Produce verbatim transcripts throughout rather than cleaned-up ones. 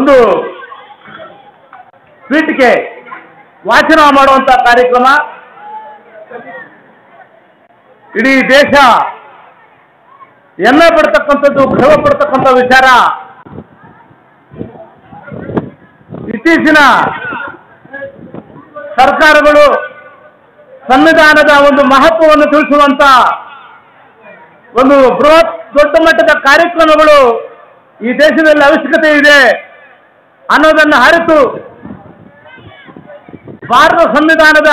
ಒಂದು ಪೀಠಿಕೆ ವಾಚನ ಮಾಡುವಂಥ ಕಾರ್ಯಕ್ರಮ. ಇಡೀ ದೇಶ ಹೆಮ್ಮೆ ಪಡ್ತಕ್ಕಂಥದ್ದು, ಗರ್ವ ಪಡ್ತಕ್ಕಂಥ ವಿಚಾರ. ಇತ್ತೀಚಿನ ಸರ್ಕಾರಗಳು ಸಂವಿಧಾನದ ಒಂದು ಮಹತ್ವವನ್ನು ತಿಳಿಸುವಂತ ಒಂದು ಬೃಹತ್ ದೊಡ್ಡ ಮಟ್ಟದ ಕಾರ್ಯಕ್ರಮಗಳು ಈ ದೇಶದಲ್ಲಿ ಅವಶ್ಯಕತೆ ಇದೆ ಅನ್ನೋದನ್ನು ಅರಿತು ಭಾರತ ಸಂವಿಧಾನದ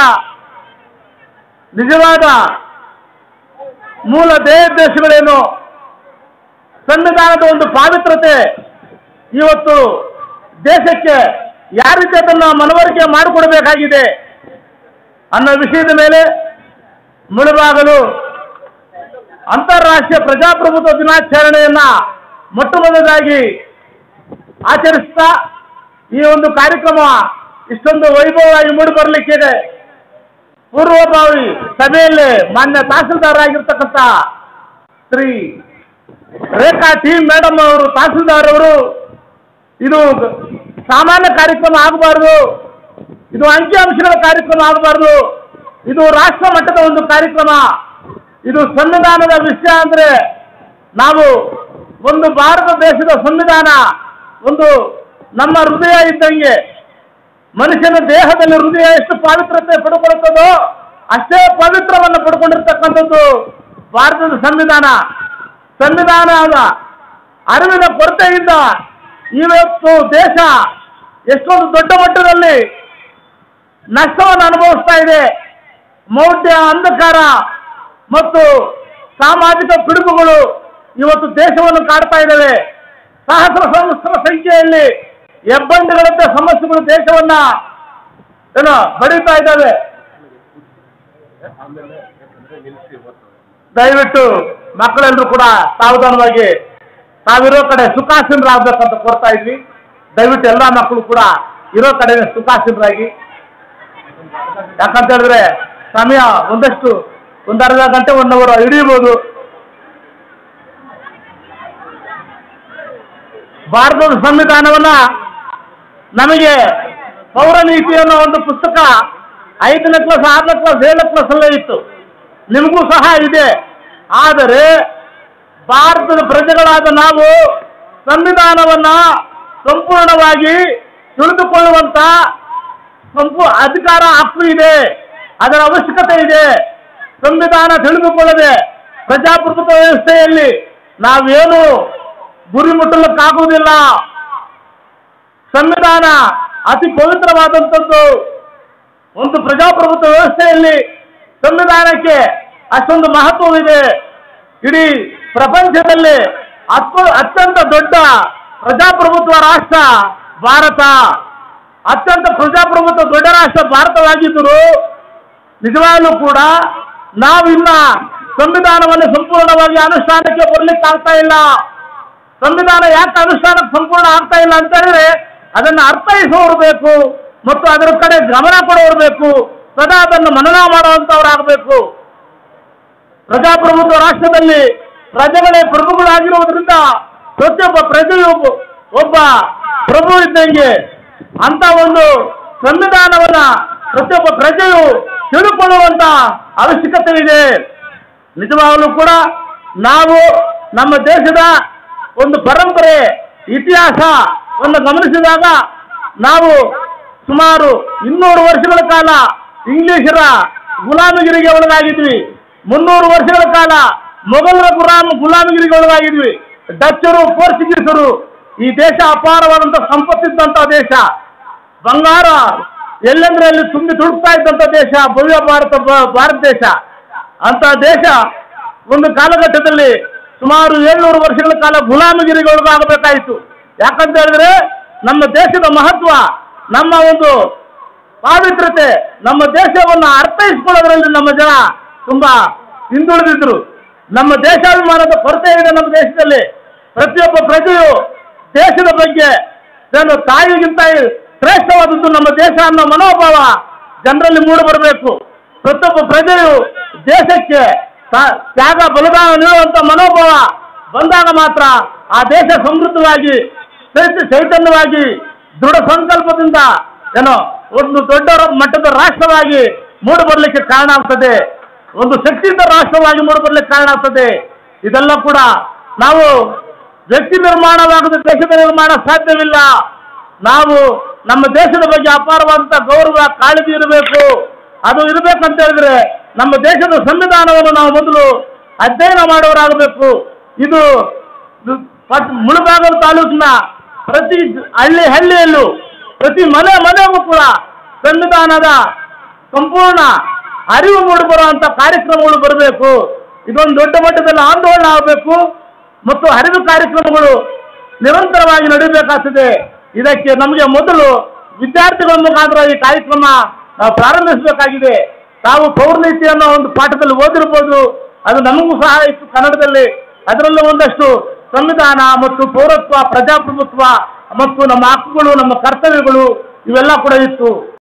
ನಿಜವಾದ ಮೂಲ ಧ್ಯೇಯೋದ್ದೇಶಗಳೇನು, ಸಂವಿಧಾನದ ಒಂದು ಪಾವಿತ್ರತೆ ಇವತ್ತು ದೇಶಕ್ಕೆ ಯಾವ ರೀತಿ ಅದನ್ನು ಮನವರಿಕೆ ಮಾಡಿಕೊಡಬೇಕಾಗಿದೆ ಅನ್ನೋ ವಿಷಯದ ಮೇಲೆ ಮುಳುಬಾಗಲು ಅಂತಾರಾಷ್ಟ್ರೀಯ ಪ್ರಜಾಪ್ರಭುತ್ವ ದಿನಾಚರಣೆಯನ್ನ ಮೊಟ್ಟ ಮೊದಲಾಗಿ ಆಚರಿಸ್ತಾ ಈ ಒಂದು ಕಾರ್ಯಕ್ರಮ ಇಷ್ಟೊಂದು ವೈಭವವಾಗಿ ಮೂಡಿ ಬರಲಿಕ್ಕಿದೆ. ಪೂರ್ವಭಾವಿ ಸಭೆಯಲ್ಲಿ ಮಾನ್ಯ ತಹಸೀಲ್ದಾರ್ ಆಗಿರ್ತಕ್ಕಂಥ ಶ್ರೀ ರೇಖಾ ಟಿ ಮೇಡಮ್ ಅವರು, ತಹಸೀಲ್ದಾರ್ ಅವರು, ಇದು ಸಾಮಾನ್ಯ ಕಾರ್ಯಕ್ರಮ ಆಗಬಾರ್ದು, ಇದು ಅಂಕಿಅಂಶಗಳ ಕಾರ್ಯಕ್ರಮ ಆಗಬಾರ್ದು, ಇದು ರಾಷ್ಟ್ರ ಮಟ್ಟದ ಒಂದು ಕಾರ್ಯಕ್ರಮ, ಇದು ಸಂವಿಧಾನದ ವಿಷಯ. ಅಂದ್ರೆ ನಾವು ಒಂದು ಭಾರತ ದೇಶದ ಸಂವಿಧಾನ ಒಂದು ನಮ್ಮ ಹೃದಯ ಇದ್ದಂಗೆ, ಮನುಷ್ಯನ ದೇಹದಲ್ಲಿ ಹೃದಯ ಎಷ್ಟು ಪವಿತ್ರತೆ ಪಡ್ಕೊಳ್ಳುತ್ತದೋ ಅಷ್ಟೇ ಪವಿತ್ರವನ್ನು ಪಡ್ಕೊಂಡಿರ್ತಕ್ಕಂಥದ್ದು ಭಾರತದ ಸಂವಿಧಾನ. ಸಂವಿಧಾನದ ಅರಿವಿನ ಕೊರತೆಯಿಂದ ಇವತ್ತು ದೇಶ ಎಷ್ಟೊಂದು ದೊಡ್ಡ ಮಟ್ಟದಲ್ಲಿ ನಷ್ಟವನ್ನು ಅನುಭವಿಸ್ತಾ ಇದೆ. ಮೌಢ್ಯ, ಅಂಧಕಾರ ಮತ್ತು ಸಾಮಾಜಿಕ ಪಿಡುಗುಗಳು ಇವತ್ತು ದೇಶವನ್ನು ಕಾಡ್ತಾ ಇದ್ದಾವೆ. ಸಹಸ್ರ ಸಹಸ್ರ ಸಂಖ್ಯೆಯಲ್ಲಿ ಹೆಬ್ಬಂಡಿಗಳಂತೆ ಸಮಸ್ಯೆಗಳು ದೇಶವನ್ನ ಏನೋ ಬಡೀತಾ ಇದ್ದಾವೆ. ದಯವಿಟ್ಟು ಮಕ್ಕಳೆಲ್ಲರೂ ಕೂಡ ಸಾವಧಾನವಾಗಿ ತಾವಿರೋ ಕಡೆ ಸುಖಾಸೀನರಾಗಬೇಕಂತ ಕೋರ್ತಾ ಇದ್ವಿ. ದಯವಿಟ್ಟು ಎಲ್ಲ ಮಕ್ಕಳು ಕೂಡ ಇರೋ ಕಡೆ ಸುಖಾಸೀನರಾಗಿ. ಯಾಕಂತ ಹೇಳಿದ್ರೆ ಸಮಯ ಒಂದಷ್ಟು ಒಂದು ಅರ್ಧ ಗಂಟೆ ಒನ್ ಅವರ್ ಹಿಡಿಯಬಹುದು. ಭಾರತದ ಸಂವಿಧಾನವನ್ನ ನಮಗೆ ಪೌರ ನೀತಿ ಅನ್ನೋ ಒಂದು ಪುಸ್ತಕ ಐದನೇ ಕ್ಲಾಸ್, ಆರನೇ ಕ್ಲಾಸ್, ಏಳನೇ ಕ್ಲಾಸ್ ಅಲ್ಲೇ ಇತ್ತು, ನಿಮಗೂ ಸಹ ಇದೆ. ಆದರೆ ಭಾರತದ ಪ್ರಜೆಗಳಾದ ನಾವು ಸಂವಿಧಾನವನ್ನ ಸಂಪೂರ್ಣವಾಗಿ ತಿಳಿದುಕೊಳ್ಳುವಂತ ಸಂಪೂ ಅಧಿಕಾರ, ಹಕ್ಕು ಇದೆ, ಅದರ ಅವಶ್ಯಕತೆ ಇದೆ. ಸಂವಿಧಾನ ತಿಳಿದುಕೊಳ್ಳದೆ ಪ್ರಜಾಪ್ರಭುತ್ವ ವ್ಯವಸ್ಥೆಯಲ್ಲಿ ನಾವೇನು ಗುರಿ ಮುಟ್ಟಲಿಕ್ಕಾಗುವುದಿಲ್ಲ. ಸಂವಿಧಾನ ಅತಿ ಪವಿತ್ರವಾದಂಥದ್ದು. ಒಂದು ಪ್ರಜಾಪ್ರಭುತ್ವ ವ್ಯವಸ್ಥೆಯಲ್ಲಿ ಸಂವಿಧಾನಕ್ಕೆ ಅಷ್ಟೊಂದು ಮಹತ್ವವಿದೆ. ಇಡೀ ಪ್ರಪಂಚದಲ್ಲಿ ಅತ್ಯ ಅತ್ಯಂತ ದೊಡ್ಡ ಪ್ರಜಾಪ್ರಭುತ್ವ ರಾಷ್ಟ್ರ ಭಾರತ. ಅತ್ಯಂತ ಪ್ರಜಾಪ್ರಭುತ್ವ ದೊಡ್ಡ ರಾಷ್ಟ್ರ ಭಾರತವಾಗಿದ್ದರೂ ನಿಜವಾಗ್ಲೂ ಕೂಡ ನಾವಿನ್ನ ಸಂವಿಧಾನವನ್ನು ಸಂಪೂರ್ಣವಾಗಿ ಅನುಷ್ಠಾನಕ್ಕೆ ಬರಲಿಕ್ಕಾಗ್ತಾ ಇಲ್ಲ. ಸಂವಿಧಾನ ಯಾಕೆ ಅನುಷ್ಠಾನಕ್ಕೆ ಸಂಪೂರ್ಣ ಆಗ್ತಾ ಇಲ್ಲ ಅಂತ ಹೇಳಿದ್ರೆ ಅದನ್ನು ಅರ್ಥೈಸುವವರು ಬೇಕು ಮತ್ತು ಅದರ ಕಡೆ ಗಮನ ಕೊಡೋರು ಬೇಕು, ಸದಾ ಅದನ್ನು ಮನನ ಮಾಡುವಂತವರಾಗಬೇಕು. ಪ್ರಜಾಪ್ರಭುತ್ವ ರಾಷ್ಟ್ರದಲ್ಲಿ ಪ್ರಜೆಗಳೇ ಪ್ರಭುಗಳಾಗಿರುವುದರಿಂದ ಪ್ರತಿಯೊಬ್ಬ ಪ್ರಜೆಯು ಒಬ್ಬ ಪ್ರಭು ಇದ್ದಂಗೆ ಅಂತ ಒಂದು ಸಂವಿಧಾನವನ್ನ ಪ್ರತಿಯೊಬ್ಬ ಪ್ರಜೆಯು ತಿಳ್ಕೊಳ್ಳುವಂತ ಅವಶ್ಯಕತೆ ಇದೆ. ನಿಜವಾಗಲೂ ಕೂಡ ನಾವು ನಮ್ಮ ದೇಶದ ಒಂದು ಪರಂಪರೆ, ಇತಿಹಾಸವನ್ನು ಗಮನಿಸಿದಾಗ ನಾವು ಸುಮಾರು ಇನ್ನೂರು ವರ್ಷಗಳ ಕಾಲ ಇಂಗ್ಲಿಷರ ಗುಲಾಮಗಿರಿಗೆ ಒಳಗಾಗಿದ್ವಿ. ಮುನ್ನೂರು ವರ್ಷಗಳ ಕಾಲ ಮೊಘಲರ ಗುಲಾಮ ಗುಲಾಮಗಿರಿಗೆ ಒಳಗಾಗಿದ್ವಿ. ಡಚ್ಚರು, ಪೋರ್ಚುಗೀಸರು. ಈ ದೇಶ ಅಪಾರವಾದಂಥ ಸಂಪತ್ತಿದ್ದಂಥ ದೇಶ, ಬಂಗಾರ ಎಲ್ಲೆಂದ್ರೆ ಅಲ್ಲಿ ತುಂಬಿ ತುಡುಕ್ತಾ ಇದ್ದಂಥ ದೇಶ, ಭವ್ಯ ಭಾರತ ಭಾರತ ದೇಶ. ಅಂತ ದೇಶ ಒಂದು ಕಾಲಘಟ್ಟದಲ್ಲಿ ಸುಮಾರು ಏಳ್ನೂರು ವರ್ಷಗಳ ಕಾಲ ಗುಲಾಮಗಿರಿಗೆ ಒಳಗಾಗಬೇಕಾಯಿತು. ಯಾಕಂತ ಹೇಳಿದ್ರೆ ನಮ್ಮ ದೇಶದ ಮಹತ್ವ, ನಮ್ಮ ಒಂದು ಪಾವಿತ್ರತೆ, ನಮ್ಮ ದೇಶವನ್ನು ಅರ್ಥೈಸಿಕೊಳ್ಳೋದ್ರಲ್ಲಿ ನಮ್ಮ ಜನ ತುಂಬಾ ಹಿಂದುಳಿದಿದ್ರು. ನಮ್ಮ ದೇಶಾಭಿಮಾನದ ಕೊರತೆ ಇದೆ ನಮ್ಮ ದೇಶದಲ್ಲಿ. ಪ್ರತಿಯೊಬ್ಬ ಪ್ರಜೆಯು ದೇಶದ ಬಗ್ಗೆ ತಾಯಿಗಿಂತ ಶ್ರೇಷ್ಠವಾದದ್ದು ನಮ್ಮ ದೇಶ ಅನ್ನೋ ಮನೋಭಾವ ಜನರಲ್ಲಿ ಮೂಡಿ ಬರಬೇಕು. ಪ್ರತಿಯೊಬ್ಬ ಪ್ರಜೆಯು ದೇಶಕ್ಕೆ ತ್ಯಾಗ ಬಲಿದಾನ ನೀಡುವಂತ ಮನೋಭಾವ ಬಂದಾಗ ಮಾತ್ರ ಆ ದೇಶ ಸಮೃದ್ಧವಾಗಿ ಚೈತ- ಚೈತನ್ಯವಾಗಿ ದೃಢ ಸಂಕಲ್ಪದಿಂದ ಏನೋ ಒಂದು ದೊಡ್ಡ ಮಟ್ಟದ ರಾಷ್ಟ್ರವಾಗಿ ಮೂಡಿಬರಲಿಕ್ಕೆ ಕಾರಣ ಆಗ್ತದೆ, ಒಂದು ಶಕ್ತಿಯುತ ರಾಷ್ಟ್ರವಾಗಿ ಮೂಡಿಬರಲಿಕ್ಕೆ ಕಾರಣ ಆಗ್ತದೆ. ಇದೆಲ್ಲ ಕೂಡ ನಾವು ವ್ಯಕ್ತಿ ನಿರ್ಮಾಣವಾಗದ ದೇಶದ ನಿರ್ಮಾಣ ಸಾಧ್ಯವಿಲ್ಲ. ನಾವು ನಮ್ಮ ದೇಶದ ಬಗ್ಗೆ ಅಪಾರವಾದಂತಹ ಗೌರವ ಕಾಳಜಿ ಇರಬೇಕು. ಅದು ಇರಬೇಕಂತ ಹೇಳಿದ್ರೆ ನಮ್ಮ ದೇಶದ ಸಂವಿಧಾನವನ್ನು ನಾವು ಮೊದಲು ಅಧ್ಯಯನ ಮಾಡುವವರಾಗಬೇಕು. ಇದು ಮುಳಬಾಗಿಲು ತಾಲೂಕಿನ ಪ್ರತಿ ಹಳ್ಳಿ ಹಳ್ಳಿಯಲ್ಲೂ ಪ್ರತಿ ಮನೆ ಮನೆಗೂ ಕೂಡ ಸಂವಿಧಾನದ ಸಂಪೂರ್ಣ ಅರಿವು ಮೂಡಿಬರುವಂತ ಕಾರ್ಯಕ್ರಮಗಳು ಬರಬೇಕು. ಇದೊಂದು ದೊಡ್ಡ ಮಟ್ಟದಲ್ಲಿ ಆಂದೋಲನ ಆಗಬೇಕು ಮತ್ತು ಅರಿವು ಕಾರ್ಯಕ್ರಮಗಳು ನಿರಂತರವಾಗಿ ನಡೆಯಬೇಕಾಗ್ತದೆ. ಇದಕ್ಕೆ ನಮಗೆ ಮೊದಲು ವಿದ್ಯಾರ್ಥಿಗಳ ಮುಖಾಂತರ ಈ ಕಾರ್ಯಕ್ರಮ ನಾವು ಪ್ರಾರಂಭಿಸಬೇಕಾಗಿದೆ. ತಾವು ಪೌರ್ಣೀತಿ ಅನ್ನೋ ಒಂದು ಪಾಠದಲ್ಲಿ ಓದಿರ್ಬೋದು, ಅದು ನಮಗೂ ಸಹ ಇತ್ತು ಕನ್ನಡದಲ್ಲಿ. ಅದರಲ್ಲೂ ಒಂದಷ್ಟು ಸಂವಿಧಾನ ಮತ್ತು ಪೌರತ್ವ, ಪ್ರಜಾಪ್ರಭುತ್ವ ಮತ್ತು ನಮ್ಮ ಹಕ್ಕುಗಳು, ನಮ್ಮ ಕರ್ತವ್ಯಗಳು ಇವೆಲ್ಲ ಕೂಡ ಇತ್ತು.